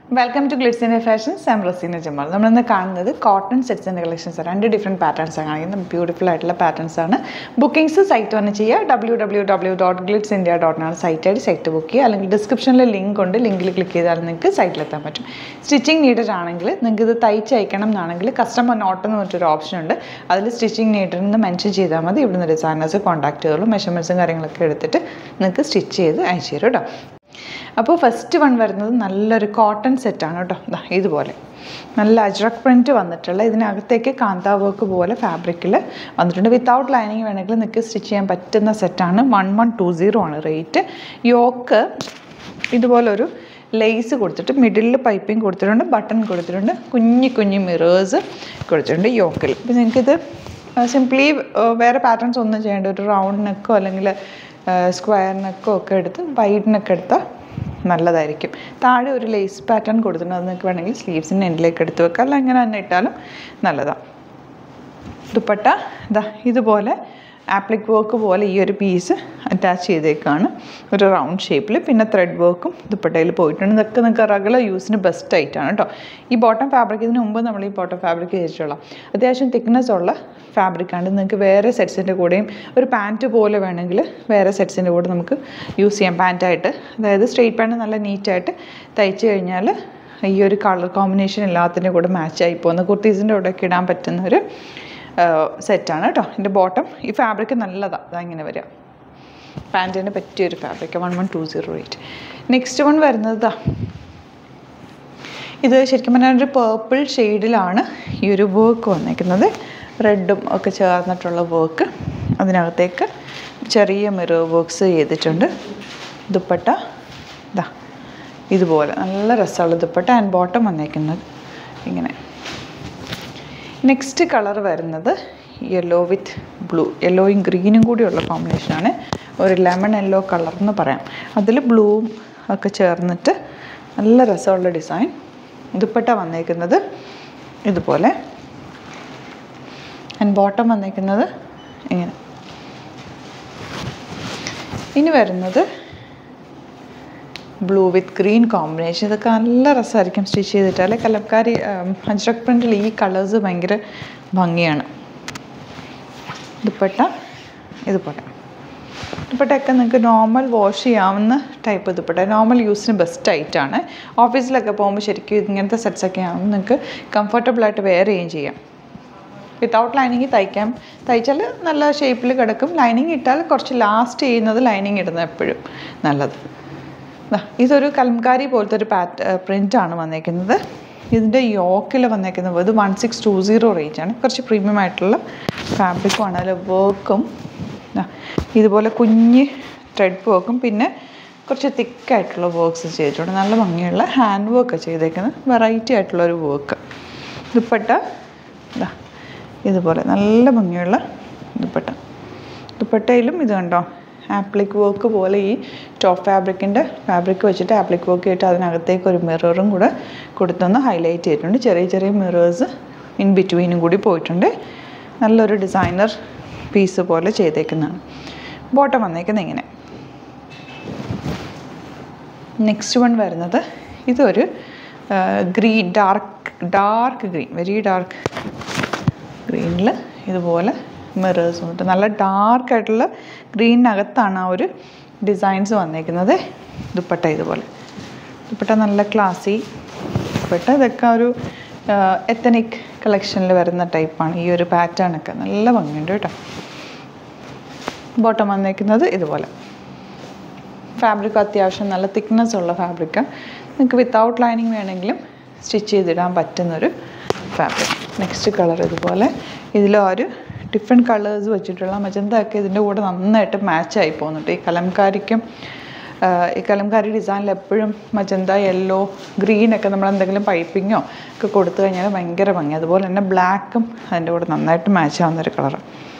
Welcome to GlitzIndia Fashions. I am Rosina Jamal. We will see cotton sets and collections. Two different patterns. Beautiful patterns. Bookings site www.glitzindia.com site book. Description link link click site. Stitching needed customer not option. Stitching needed mention the designers contact measurements stitch. Now, first one is a cotton set. This is a Ajrakh print. This is a Kantha work fabric. Without lining, you can stitch a set. 1120 rate. Yoke this is lace, middle piping, button, kunni mirrors. Yoke. Simply wear patterns on the round neck, square neck, wide neck. നല്ലതായിരിക്കും താഴെ ഒരു lace pattern കൊടുത്തിട്ടുണ്ട് അത് നിങ്ങൾക്ക് വേണമെങ്കിൽ സ്ലീവ്സിന്റെ എൻഡിലേക്ക് എടുത്ത് വെക്കാം അല്ല അങ്ങനെ തന്നെ ഇട്ടാലും നല്ലതാണ് ദുപ്പട്ട ദാ ഇതുപോലെ ആപ്ലിക് വർക്ക് പോലെ ഈ ഒരു പീസ് അറ്റാച്ച് ചെയ്തേക്കാണ് ഒരു റൗണ്ട് ഷേപ്പിൽ പിന്നെ ത്രെഡ് വർക്കും ദുപ്പട്ടയിൽ പോയിട്ടുണ്ട് ഇതൊക്കെ നിങ്ങൾക്ക് റെഗുലർ യൂസിന് ബെസ്റ്റ് ആയിട്ടാണ് കേട്ടോ ഈ ബോട്ടം ഫാബ്രിക് ഇതിന് മുമ്പ് നമ്മൾ ഈ ബോട്ടം ഫാബ്രിക് ചെയ്തിട്ടുള്ള അത്യാവശ്യം തിക്നെസ് ഉള്ള ഫാബ്രിക് ആണ് നിങ്ങൾക്ക് വേറെ സെറ്റ്സിൻ്റെ കൂടെയും ഒരു പാൻറ്റ് പോലെ വേണമെങ്കിൽ വേറെ സെറ്റ്സിൻ്റെ കൂടെ നമുക്ക് യൂസ് ചെയ്യാം പാൻറ്റായിട്ട് അതായത് സ്ട്രെയിറ്റ് പാൻറ്റ് നല്ല നീറ്റായിട്ട് തയ്ച്ച് കഴിഞ്ഞാൽ ഈ ഒരു കളർ കോമ്പിനേഷൻ എല്ലാത്തിൻ്റെ കൂടെ മാച്ചായി പോകുന്ന കുർത്തീസിൻ്റെ കൂടെയൊക്കെ ഇടാൻ പറ്റുന്ന ഒരു സെറ്റാണ് കേട്ടോ ഇതിൻ്റെ ബോട്ടം ഈ ഫാബ്രിക് നല്ലതാണ് അതങ്ങനെ വരിക പാൻറ്റിന് പറ്റിയൊരു ഫാബ്രിക് 11208 നെക്സ്റ്റ് വൺ വരുന്നത് ഇത് ശരിക്കും പറഞ്ഞാൽ ഒരു പേർപ്പിൾ ഷെയ്ഡിലാണ് ഈ ഒരു വർക്ക് വന്നിരിക്കുന്നത് റെഡും ഒക്കെ ചേർന്നിട്ടുള്ള വർക്ക് അതിനകത്തേക്ക് ചെറിയ മിറർ വർക്ക്സ് ചെയ്തിട്ടുണ്ട് ദുപ്പട്ട ഇതാ ഇതുപോലെ നല്ല രസമുള്ള ദുപ്പട്ട ആൻഡ് ബോട്ടം വന്നിരിക്കുന്നത് ഇങ്ങനെ നെക്സ്റ്റ് കളർ വരുന്നത് യെല്ലോ വിത്ത് ബ്ലൂ യെല്ലോയും ഗ്രീനും കൂടിയുള്ള കോമ്പിനേഷനാണ് ഒരു ലെമൺ യെല്ലോ കളർ എന്ന് പറയാം അതിൽ ബ്ലൂവും ഒക്കെ ചേർന്നിട്ട് നല്ല രസമുള്ള ഡിസൈൻ ദുപ്പട്ട വന്നിരിക്കുന്നത് ഇതുപോലെ ആൻഡ് ബോട്ടം വന്നിരിക്കുന്നത് ഇങ്ങനെ ഇനി വരുന്നത് ബ്ലൂ വിത്ത് ഗ്രീൻ കോമ്പിനേഷൻ ഇതൊക്കെ നല്ല രസമായിരിക്കും സ്റ്റിച്ച് ചെയ്തിട്ടാൽ കലംകാരി അജ്രക് പ്രിൻറ്റിൽ ഈ കളേഴ്സ് ഭയങ്കര ഭംഗിയാണ് ദുപ്പട്ട ഇതുപോലെ ദുപ്പട്ടയൊക്കെ നിങ്ങൾക്ക് നോർമൽ വാഷ് ചെയ്യാവുന്ന ടൈപ്പ് ദുപ്പട്ട നോർമൽ യൂസിന് ബെസ്റ്റ് ആയിട്ടാണ് ഓഫീസിലൊക്കെ പോകുമ്പോൾ ശരിക്കും ഇങ്ങനത്തെ സെറ്റ്സൊക്കെ ആകുമ്പോൾ നിങ്ങൾക്ക് കംഫർട്ടബിളായിട്ട് വെയർ ചെയ്യുകയും ചെയ്യാം വിത്തൗട്ട് ലൈനിങ് തയ്ച്ചാൽ നല്ല ഷേപ്പിൽ കിടക്കും ലൈനിങ് ഇട്ടാൽ കുറച്ച് ലാസ്റ്റ് ചെയ്യുന്നത് ലൈനിങ് ഇടുന്നത് എപ്പോഴും നല്ലത് ഇതൊരു കലംകാരി പോലത്തെ ഒരു പ്രിൻ്റാണ് വന്നേക്കുന്നത് ഇതിൻ്റെ യോക്കിൽ വന്നേക്കുന്നത് ഇത് 1620 റേഞ്ചാണ് കുറച്ച് പ്രീമിയം ആയിട്ടുള്ള ഫാബ്രിക്കുമാണ് അതിൽ വർക്കും ഇതുപോലെ കുഞ്ഞ് ത്രെഡ് വർക്കും പിന്നെ കുറച്ച് തിക്കായിട്ടുള്ള വർക്ക്സ് ചെയ്തിട്ടുണ്ട് നല്ല ഭംഗിയുള്ള ഹാൻഡ് വർക്ക് ചെയ്തേക്കുന്നത് വെറൈറ്റി ആയിട്ടുള്ളൊരു വർക്ക് ദുപ്പട്ട ഇതുപോലെ നല്ല ഭംഗിയുള്ള ദുപ്പട്ടയിലും ഇത് കണ്ടോ ആപ്ലിക് വർക്ക് പോലെ ഈ ടോപ്പ് ഫാബ്രിക് വെച്ചിട്ട് ആപ്ലിക് വർക്ക് ചെയ്തിട്ട് അതിനകത്തേക്ക് ഒരു മിററും കൂടെ കൊടുത്തൊന്ന് ഹൈലൈറ്റ് ചെയ്തിട്ടുണ്ട് ചെറിയ ചെറിയ മിറേഴ്സ് ഇൻ ബിറ്റ്വീനും കൂടി പോയിട്ടുണ്ട് നല്ലൊരു ഡിസൈനർ പീസ് പോലെ ചെയ്തേക്കുന്നതാണ് ബോട്ടം വന്നേക്കുന്നത് ഇങ്ങനെ നെക്സ്റ്റ് വൺ വരുന്നത് ഇതൊരു green dark green very dark ഗ്രീനിൽ ഇതുപോലെ മിറേഴ്സ് വന്നിട്ട് നല്ല ഡാർക്കായിട്ടുള്ള ഗ്രീനകത്താണ് ആ ഒരു ഡിസൈൻസ് വന്നേക്കുന്നത് ദുപ്പട്ട ഇതുപോലെ ദുപ്പട്ട നല്ല ക്ലാസി ദുപ്പട്ട ഇതൊക്കെ ഒരു എത്തനിക് കളക്ഷനിൽ വരുന്ന ടൈപ്പാണ് ഈ ഒരു പാറ്റേണൊക്കെ നല്ല ഭംഗിയുണ്ട് കേട്ടോ ബോട്ടം വന്നേക്കുന്നത് ഇതുപോലെ ഫാബ്രിക് അത്യാവശ്യം നല്ല തിക്നെസ് ഉള്ള ഫാബ്രിക് നിങ്ങൾക്ക് വിത്തൗട്ട് ലൈനിങ് വേണമെങ്കിലും സ്റ്റിച്ച് ചെയ്തിടാൻ പറ്റുന്നൊരു ഫാബ്രിക് നെക്സ്റ്റ് കളർ ഇതുപോലെ ഇതിലും ഒരു ഡിഫറെൻറ്റ് കളേഴ്സ് വെച്ചിട്ടുള്ള മജന്തയൊക്കെ ഇതിൻ്റെ കൂടെ നന്നായിട്ട് മാച്ചായി പോകുന്നുണ്ട് ഈ കലംകാരി ഡിസൈനിൽ എപ്പോഴും മജന്ത യെല്ലോ ഗ്രീനൊക്കെ നമ്മൾ എന്തെങ്കിലും പൈപ്പിങ്ങോ ഒക്കെ കൊടുത്തു കഴിഞ്ഞാൽ ഭയങ്കര ഭംഗി അതുപോലെ തന്നെ ബ്ലാക്കും അതിൻ്റെ കൂടെ നന്നായിട്ട് മാച്ച് ആവുന്നൊരു കളർ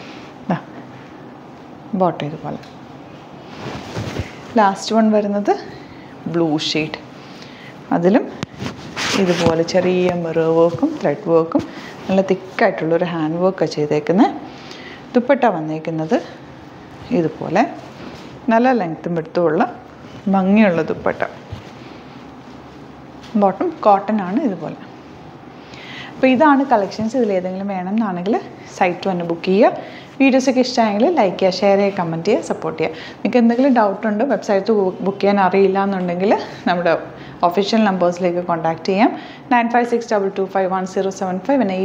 ബോട്ടം ഇതുപോലെ ലാസ്റ്റ് വൺ വരുന്നത് ബ്ലൂ ഷെയ്ഡ് അതിലും ഇതുപോലെ ചെറിയ മിറർ വർക്കും ത്രെഡ് വർക്കും നല്ല തിക്കായിട്ടുള്ളൊരു ഹാൻഡ് വർക്കാണ് ചെയ്തേക്കുന്നത് ദുപ്പട്ട വന്നേക്കുന്നത് ഇതുപോലെ നല്ല ലെങ്ത്തും എടുത്തുമുള്ള ഭംഗിയുള്ള ദുപ്പട്ട ബോട്ടം കോട്ടൺ ആണ് ഇതുപോലെ. അപ്പോൾ ഇതാണ് കളക്ഷൻസ്. ഇതിലേതെങ്കിലും വേണമെന്നാണെങ്കിൽ സൈറ്റ് വന്ന് ബുക്ക് ചെയ്യുക. വീഡിയോസൊക്കെ ഇഷ്ടമായെങ്കിൽ ലൈക്ക് ചെയ്യുക, ഷെയർ ചെയ്യുക, കമൻറ്റ് ചെയ്യുക, സപ്പോർട്ട് ചെയ്യുക. നിങ്ങൾക്ക് എന്തെങ്കിലും ഡൗട്ടുണ്ട്, വെബ്സൈറ്റ് ബുക്ക് ചെയ്യാൻ അറിയില്ല എന്നുണ്ടെങ്കിൽ നമ്മുടെ ഒഫീഷ്യൽ നമ്പേഴ്സിലേക്ക് കോൺടാക്റ്റ് ചെയ്യാം. 9562251075 പിന്നെ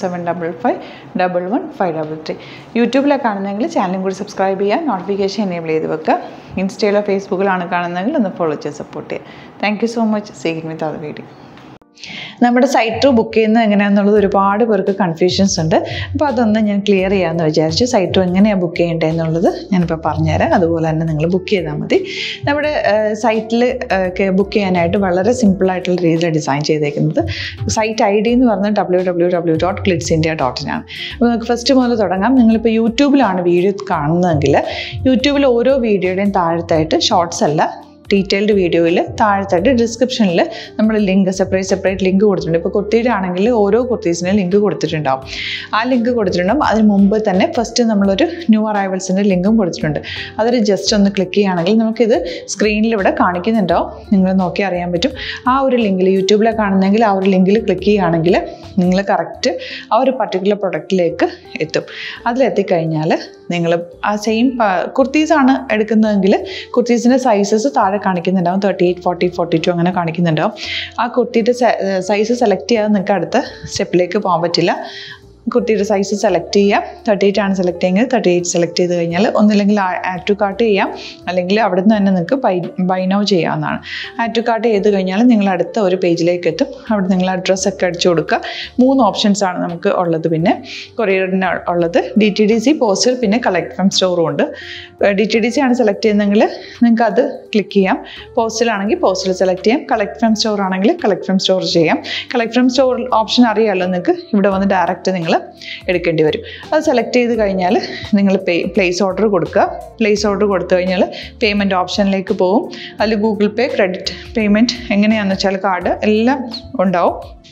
8075551153. യൂട്യൂബിലാണ് കാണുന്നതെങ്കിൽ ചാനലും കൂടി സബ്സ്ക്രൈബ് ചെയ്യുക, നോട്ടിഫിക്കേഷൻ എനേബിൾ ചെയ്ത് വെക്കുക. ഇൻസ്റ്റയിലോ ഫേസ്ബുക്കിലാണ് കാണുന്നതെങ്കിൽ ഒന്ന് ഫോളോ ചെയ്ത് സപ്പോർട്ട് ചെയ്യുക. Thank you so much. See you with other video. നമ്മുടെ സൈറ്റ് ത്രൂ ബുക്ക് ചെയ്യുന്നത് എങ്ങനെയാണെന്നുള്ളത് ഒരുപാട് പേർക്ക് കൺഫ്യൂഷൻസ് ഉണ്ട്. അപ്പോൾ അതൊന്ന് ഞാൻ ക്ലിയർ ചെയ്യാമെന്ന് വിചാരിച്ചു. സൈറ്റ് ത്രൂ എങ്ങനെയാണ് ബുക്ക് ചെയ്യേണ്ടത് എന്നുള്ളത് ഞാനിപ്പോൾ പറഞ്ഞുതരാം. അതുപോലെ തന്നെ നിങ്ങൾ ബുക്ക് ചെയ്താൽ മതി. നമ്മുടെ സൈറ്റിൽ ബുക്ക് ചെയ്യാനായിട്ട് വളരെ സിമ്പിളായിട്ടുള്ള രീതിയിൽ ഡിസൈൻ ചെയ്തേക്കുന്നത്. സൈറ്റ് ID എന്ന് പറഞ്ഞാൽ www.glitzindia.in ആണ്. അപ്പോൾ നമുക്ക് ഫസ്റ്റ് മുതൽ തുടങ്ങാം. നിങ്ങളിപ്പോൾ യൂട്യൂബിലാണ് വീഡിയോ കാണുന്നതെങ്കിൽ യൂട്യൂബിൽ ഓരോ വീഡിയോയുടെയും താഴത്തായിട്ട് ഷോർട്സ് അല്ല, ഡീറ്റെയിൽഡ് വീഡിയോയിൽ താഴത്തായിട്ട് ഡിസ്ക്രിപ്ഷനിൽ നമ്മൾ ലിങ്ക് സെപ്പറേറ്റ് ലിങ്ക് കൊടുത്തിട്ടുണ്ട്. ഇപ്പോൾ കുർത്തിയുടെ ആണെങ്കിൽ ഓരോ കുർത്തീസിനും ലിങ്ക് കൊടുത്തിട്ടുണ്ടാവും. ആ ലിങ്ക് കൊടുത്തിട്ടുണ്ടാവും. അതിന് മുമ്പ് തന്നെ ഫസ്റ്റ് നമ്മളൊരു ന്യൂ അറൈവൽസിൻ്റെ ലിങ്കും കൊടുത്തിട്ടുണ്ട്. അതൊരു ജസ്റ്റ് ഒന്ന് ക്ലിക്ക് ചെയ്യുകയാണെങ്കിൽ നമുക്കിത് സ്ക്രീനിൽ ഇവിടെ കാണിക്കുന്നുണ്ടാവും. നിങ്ങൾ നോക്കി അറിയാൻ പറ്റും. ആ ഒരു ലിങ്കിൽ യൂട്യൂബിലാണ് കാണുന്നതെങ്കിൽ ആ ഒരു ലിങ്കിൽ ക്ലിക്ക് ചെയ്യുകയാണെങ്കിൽ നിങ്ങൾ കറക്റ്റ് ആ ഒരു പർട്ടിക്കുലർ പ്രൊഡക്റ്റിലേക്ക് എത്തും. അതിലെത്തിക്കഴിഞ്ഞാൽ നിങ്ങൾ ആ സെയിം കുർത്തീസാണ് എടുക്കുന്നതെങ്കിൽ കുർത്തീസിൻ്റെ സൈസസ് താഴെ കാണിക്കുന്നുണ്ടാവും. 38, 40, 42 അങ്ങനെ കാണിക്കുന്നുണ്ടാവും. ആ കുർത്തിയുടെ സൈസ് സെലക്ട് ചെയ്യാതെ നിങ്ങൾക്ക് അടുത്ത സ്റ്റെപ്പിലേക്ക് പോകാൻ പറ്റില്ല. കുർത്തിയുടെ സൈസ് സെലക്ട് ചെയ്യാം. 38 ആണ് സെലക്ട് ചെയ്യുന്നത്. 38 സെലക്ട് ചെയ്ത് കഴിഞ്ഞാൽ ഒന്നില്ലെങ്കിൽ ആഡ് ടു കാർട്ട് ചെയ്യാം, അല്ലെങ്കിൽ അവിടെ നിന്ന് തന്നെ നിങ്ങൾക്ക് ബൈ നൗ ചെയ്യാവുന്നതാണ്. ആഡ് ടു കാർട്ട് ചെയ്ത് കഴിഞ്ഞാൽ നിങ്ങൾ അടുത്ത ഒരു പേജിലേക്ക് എത്തും. അവിടെ നിങ്ങൾ അഡ്രസ്സൊക്കെ അടിച്ചു കൊടുക്കുക. 3 ഓപ്ഷൻസാണ് നമുക്ക് ഉള്ളത്. പിന്നെ കൊറിയറിന് ഉള്ളത് DTDC, പോസ്റ്റൽ, പിന്നെ കളക്ട് ഫ്രം സ്റ്റോറും ഉണ്ട്. DTDC ആണ് സെലക്ട് ചെയ്യുന്നതെങ്കിൽ നിങ്ങൾക്ക് അത് ക്ലിക്ക് ചെയ്യാം. പോസ്റ്റലാണെങ്കിൽ പോസ്റ്റൽ സെലക്ട് ചെയ്യാം. കളക്ട് ഫ്രം സ്റ്റോർ ആണെങ്കിൽ കളക്ട് ഫ്രം സ്റ്റോർ ചെയ്യാം. കളക്ട് ഫ്രം സ്റ്റോർ ഓപ്ഷൻ അറിയാമല്ലോ നിങ്ങൾക്ക്. ഇവിടെ വന്ന് ഡയറക്റ്റ് നിങ്ങൾ എടുക്കേണ്ടി വരും. അത് സെലക്ട് ചെയ്ത് കഴിഞ്ഞാൽ നിങ്ങൾ പ്ലേസ് ഓർഡർ കൊടുക്കുക. പ്ലേസ് ഓർഡർ കൊടുത്തു കഴിഞ്ഞാൽ പേയ്മെൻറ്റ് ഓപ്ഷനിലേക്ക് പോകും. അതിൽ ഗൂഗിൾ പേ, ക്രെഡിറ്റ് പേയ്മെൻറ്റ് എങ്ങനെയാണെന്ന് വെച്ചാൽ കാർഡ് എല്ലാം ഉണ്ടാവും.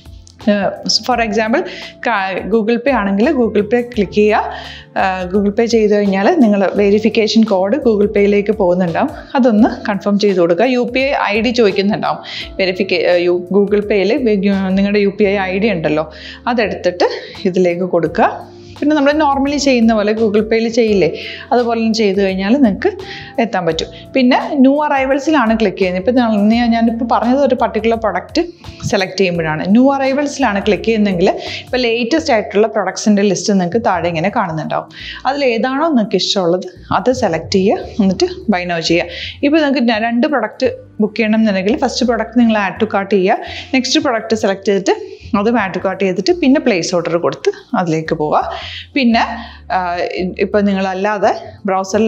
ഫോർ എക്സാമ്പിൾ ഗൂഗിൾ പേ ആണെങ്കിൽ ഗൂഗിൾ പേ ക്ലിക്ക് ചെയ്യുക. ഗൂഗിൾ പേ ചെയ്ത് കഴിഞ്ഞാൽ നിങ്ങൾ വെരിഫിക്കേഷൻ കോഡ് ഗൂഗിൾ പേയിലേക്ക് പോകുന്നുണ്ടാവും. അതൊന്ന് കൺഫേം ചെയ്ത് കൊടുക്കുക. UPI ID ചോദിക്കുന്നുണ്ടാവും. ഗൂഗിൾ പേയിൽ നിങ്ങളുടെ UPI ID ഉണ്ടല്ലോ, അതെടുത്തിട്ട് ഇതിലേക്ക് കൊടുക്കുക. പിന്നെ നമ്മൾ നോർമലി ചെയ്യുന്ന പോലെ ഗൂഗിൾ പേയിൽ ചെയ്യില്ലേ, അതുപോലെ ചെയ്ത് കഴിഞ്ഞാൽ നിങ്ങൾക്ക് എത്താൻ പറ്റും. പിന്നെ ന്യൂ അറൈവൽസിലാണ് ക്ലിക്ക് ചെയ്യുന്നത്. ഇപ്പോൾ ഞാനിപ്പോൾ പറഞ്ഞത് ഒരു പർട്ടിക്കുലർ പ്രൊഡക്റ്റ് സെലക്ട് ചെയ്യുമ്പോഴാണ്. ന്യൂ അറൈവൽസിലാണ് ക്ലിക്ക് ചെയ്യുന്നതെങ്കിൽ ഇപ്പോൾ ലേറ്റസ്റ്റ് ആയിട്ടുള്ള പ്രൊഡക്ട്സിൻ്റെ ലിസ്റ്റ് നിങ്ങൾക്ക് താഴെ ഇങ്ങനെ കാണുന്നുണ്ടാവും. അതിലേതാണോ നിങ്ങൾക്ക് ഇഷ്ടമുള്ളത് അത് സെലക്ട് ചെയ്യുക, എന്നിട്ട് ബൈ നൗ ചെയ്യുക. ഇപ്പോൾ നിങ്ങൾക്ക് 2 പ്രൊഡക്റ്റ് ബുക്ക് ചെയ്യണം എന്നുണ്ടെങ്കിൽ ഫസ്റ്റ് പ്രൊഡക്റ്റ് നിങ്ങൾ ആഡ് ടു കാർട്ട് ചെയ്യുക. നെക്സ്റ്റ് പ്രൊഡക്റ്റ് സെലക്ട് ചെയ്തിട്ട് അതും ആഡ് ടു കാർട്ട് ചെയ്തിട്ട് പിന്നെ പ്ലേസ് ഓർഡർ കൊടുത്ത് അതിലേക്ക് പോവുക. പിന്നെ ഇപ്പോൾ നിങ്ങളല്ലാതെ ബ്രൗസറിൽ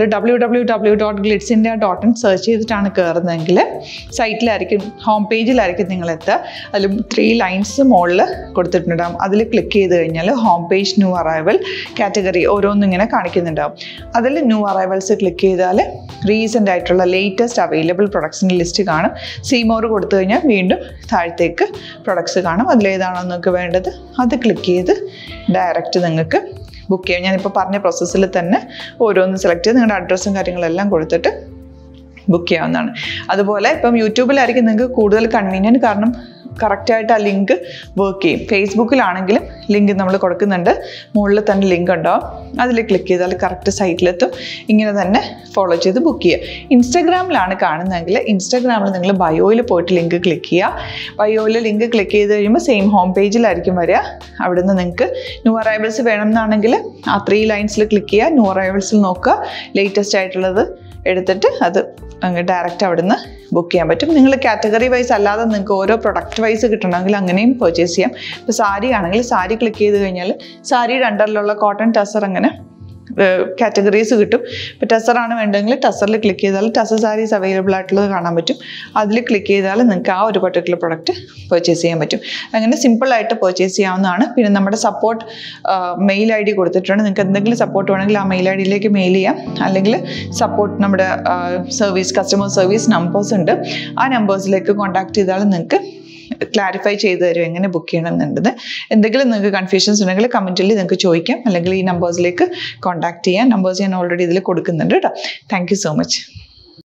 www.glitzindia.in സെർച്ച് ചെയ്തിട്ടാണ് കയറുന്നതെങ്കിൽ സൈറ്റിലായിരിക്കും, ഹോം പേജിലായിരിക്കും നിങ്ങളെത്തുക. അതിൽ 3 ലൈൻസ് മുകളിൽ കൊടുത്തിട്ടുണ്ടാകും. അതിൽ ക്ലിക്ക് ചെയ്ത് കഴിഞ്ഞാൽ home page, new arrival, category ഓരോന്നിങ്ങനെ കാണിക്കുന്നുണ്ടാകും. അതിൽ ന്യൂ അറൈവൽസ് ക്ലിക്ക് ചെയ്താൽ റീസെൻ്റ് ആയിട്ടുള്ള ലേറ്റസ്റ്റ് അവൈലബിൾ പ്രൊഡക്ട്സിൻ്റെ ലിസ്റ്റ് കാണും. സീമോർ കൊടുത്തു കഴിഞ്ഞാൽ വീണ്ടും താഴത്തേക്ക് പ്രൊഡക്ട്സ് കാണും. അതിലേതാണോ നിങ്ങൾക്ക് വേണ്ടത് അത് ക്ലിക്ക് ചെയ്ത് ഡയറക്റ്റ് നിങ്ങൾക്ക് ബുക്ക് ചെയ്യാം. ഞാനിപ്പോൾ പറഞ്ഞ പ്രോസസ്സിൽ തന്നെ ഓരോന്ന് സെലക്ട് ചെയ്ത് നിങ്ങളുടെ അഡ്രസ്സും കാര്യങ്ങളെല്ലാം കൊടുത്തിട്ട് ബുക്ക് ചെയ്യാവുന്നതാണ്. അതുപോലെ ഇപ്പം യൂട്യൂബിലായിരിക്കും നിങ്ങൾക്ക് കൂടുതൽ കൺവീനിയൻറ്റ്, കാരണം കറക്റ്റായിട്ട് ആ ലിങ്ക് വർക്ക് ചെയ്യും. ഫേസ്ബുക്കിലാണെങ്കിലും ലിങ്ക് നമ്മൾ കൊടുക്കുന്നുണ്ട്, മുകളിൽ തന്നെ ലിങ്ക് ഉണ്ടാവും. അതിൽ ക്ലിക്ക് ചെയ്താൽ കറക്റ്റ് സൈറ്റിലെത്തും. ഇങ്ങനെ തന്നെ ഫോളോ ചെയ്ത് ബുക്ക് ചെയ്യുക. ഇൻസ്റ്റാഗ്രാമിലാണ് കാണുന്നതെങ്കിൽ ഇൻസ്റ്റാഗ്രാമിൽ നിങ്ങൾ ബയോയിൽ പോയിട്ട് ലിങ്ക് ക്ലിക്ക് ചെയ്യുക. ബയോയിൽ ലിങ്ക് ക്ലിക്ക് ചെയ്ത് കഴിയുമ്പോൾ സെയിം ഹോം പേജിലായിരിക്കും വരിക. അവിടെ നിന്ന് നിങ്ങൾക്ക് ന്യൂ അറൈവൽസ് വേണമെന്നാണെങ്കിൽ ആ 3 ലൈൻസിൽ ക്ലിക്ക് ചെയ്യുക. ന്യൂ അറൈവൽസിൽ നോക്കുക, ലേറ്റസ്റ്റ് ആയിട്ടുള്ളത് എടുത്തിട്ട് അത് അങ്ങ് ഡയറക്റ്റ് അവിടെ നിന്ന് ബുക്ക് ചെയ്യാൻ പറ്റും. നിങ്ങൾ കാറ്റഗറി വൈസ് അല്ലാതെ നിങ്ങൾക്ക് ഓരോ പ്രൊഡക്റ്റ് വൈസ് കിട്ടണമെങ്കിൽ അങ്ങനെയും പർച്ചേസ് ചെയ്യാം. ഇപ്പോൾ സാരി ആണെങ്കിൽ സാരി ക്ലിക്ക് ചെയ്ത് കഴിഞ്ഞാൽ സാരിയുടെ അണ്ടറിലുള്ള കോട്ടൺ, ടസർ അങ്ങനെ കാറ്റഗറീസ് കിട്ടും. ഇപ്പോൾ ടസറാണ് വേണ്ടതെങ്കിൽ ടസറിൽ ക്ലിക്ക് ചെയ്താൽ ടസർ സാരീസ് അവൈലബിൾ ആയിട്ടുള്ളത് കാണാൻ പറ്റും. അതിൽ ക്ലിക്ക് ചെയ്താൽ നിങ്ങൾക്ക് ആ ഒരു പർട്ടിക്കുലർ പ്രൊഡക്റ്റ് പർച്ചേസ് ചെയ്യാൻ പറ്റും. അങ്ങനെ സിമ്പിളായിട്ട് പർച്ചേസ് ചെയ്യാവുന്നതാണ്. പിന്നെ നമ്മുടെ സപ്പോർട്ട് മെയിൽ ID കൊടുത്തിട്ടുണ്ട്. നിങ്ങൾക്ക് എന്തെങ്കിലും സപ്പോർട്ട് വേണമെങ്കിൽ ആ മെയിൽ IDയിലേക്ക് മെയിൽ ചെയ്യാം. അല്ലെങ്കിൽ സപ്പോർട്ട് നമ്മുടെ കസ്റ്റമർ സർവീസ് നമ്പേഴ്സ് ഉണ്ട്. ആ നമ്പേഴ്സിലേക്ക് കോൺടാക്ട് ചെയ്താൽ നിങ്ങൾക്ക് ക്ലാരിഫൈ ചെയ്ത് തരും എങ്ങനെ ബുക്ക് ചെയ്യണം എന്നുള്ളത്. എന്തെങ്കിലും നിങ്ങൾക്ക് കൺഫ്യൂഷൻസ് ഉണ്ടെങ്കിൽ കമൻറ്റിൽ നിങ്ങൾക്ക് ചോദിക്കാം, അല്ലെങ്കിൽ ഈ നമ്പേഴ്സിലേക്ക് കോൺടാക്ട് ചെയ്യാം. നമ്പേഴ്സ് ഞാൻ ഓൾറെഡി ഇതിൽ കൊടുക്കുന്നുണ്ട് കേട്ടോ. Thank you so much.